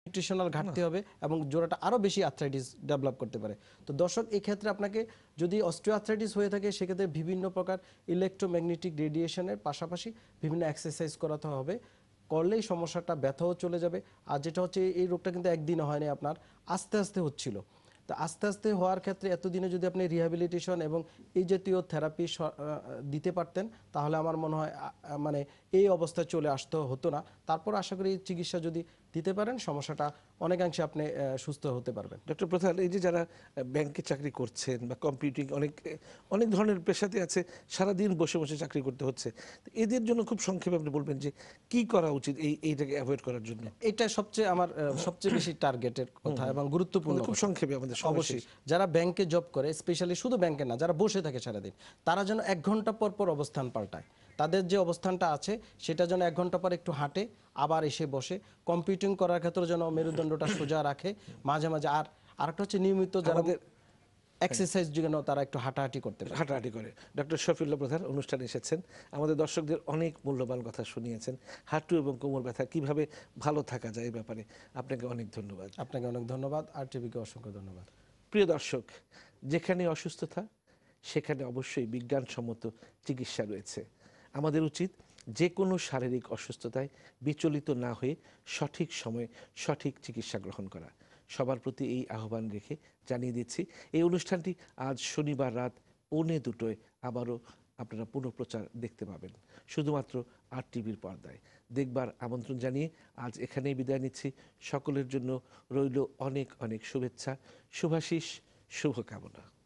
Nutritional ঘাটতি হবে এবং জোড়াটা আরও বেশি আর্থ্রাইটিস ডেভেলপ করতে পারে। তো দর্শক, এই ক্ষেত্রে আপনাকে যদি অস্টিওআর্থ্রাইটিস হয়ে থাকে সেক্ষেত্রে বিভিন্ন প্রকার ইলেকট্রোম্যাগনেটিক রেডিয়েশনের পাশাপাশি বিভিন্ন এক্সারসাইজ করাতে হবে। করলেই সমস্যাটা ব্যথাও চলে যাবে। আর যেটা হচ্ছে, এই রোগটা কিন্তু একদিনে হয়নি, আপনার আস্তে আস্তে হচ্ছিল। তো আস্তে আস্তে হওয়ার ক্ষেত্রে এতদিনে যদি আপনি রিহ্যাবিলিটেশন এবং এই জাতীয় থেরাপি দিতে পারতেন, তাহলে আমার মনে হয় মানে এই অবস্থায় চলে আসতে হতো না। তারপর আশা করি চিকিৎসা যদি দিতে পারেন, সমস্যাটা অনেকাংশে আপনি সুস্থ হতে পারবেন। ডক্টর প্রধান, এই যে যারা ব্যাংকে চাকরি করছেন বা কম্পিউটিং অনেক ধরনের পেশাতে আছে, সারাদিন বসে বসে চাকরি করতে হচ্ছে, এদের জন্য খুব সংক্ষেপে আপনি বলবেন যে কি করা উচিত এইটাকে অ্যাভয়েড করার জন্য? এটা সবচেয়ে আমার সবচেয়ে বেশি টার্গেটের কথা এবং গুরুত্বপূর্ণ খুব সংক্ষেপে আমাদের অবশ্যই যারা ব্যাংকে জব করে, স্পেশালি শুধু ব্যাংকে না, যারা বসে থাকে সারাদিন, তারা যেন 1 ঘন্টা পর পর অবস্থান পাল্টায়। তাদের যে অবস্থানটা আছে সেটা যেন 1 ঘন্টা পর একটু হাঁটে, আবার এসে বসে। কম্পিউটিং করার ক্ষেত্রে যেন মেরুদণ্ডটা সোজা রাখে মাঝে মাঝে। আর আরেকটা হচ্ছে নিয়মিত যারা এক্সারসাইজ যেন তারা একটু হাঁটাহাঁটি করতে পারে, হাঁটাহাঁটি করে। ডক্টর শফিউল্লাহ প্রধান অনুষ্ঠানে এসেছেন, আমাদের দর্শকদের অনেক মূল্যবান কথা শুনিয়েছেন। হাঁটু এবং কোমর ব্যথা কিভাবে ভালো থাকা যায় এই ব্যাপারে আপনাকে অনেক ধন্যবাদ। আপনাকে অনেক ধন্যবাদ, আর টিভিকে অসংখ্য ধন্যবাদ। প্রিয় দর্শক, যেখানে অসুস্থতা সেখানে অবশ্যই বিজ্ঞানসম্মত চিকিৎসা রয়েছে। আমাদের উচিত যে কোনো শারীরিক অসুস্থতায় বিচলিত না হয়ে সঠিক সময়ে সঠিক চিকিৎসা গ্রহণ করা। সবার প্রতি এই আহ্বান রেখে জানিয়ে দিচ্ছি, এই অনুষ্ঠানটি আজ শনিবার রাত 1:45 আবারও আপনারা পুনঃপ্রচার দেখতে পাবেন, শুধুমাত্র RTVর পর্দায়। দেখবার আমন্ত্রণ জানিয়ে আজ এখানেই বিদায় নিচ্ছি। সকলের জন্য রইল অনেক অনেক শুভেচ্ছা, শুভাশিস, শুভকামনা।